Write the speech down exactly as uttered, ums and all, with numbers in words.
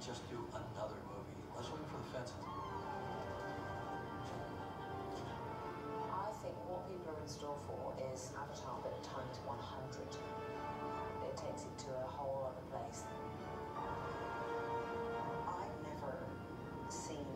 just do another movie. Let's swing for the fences. I think what people are in store for is Avatar, but times one hundred. It takes it to a whole other place. I've never seen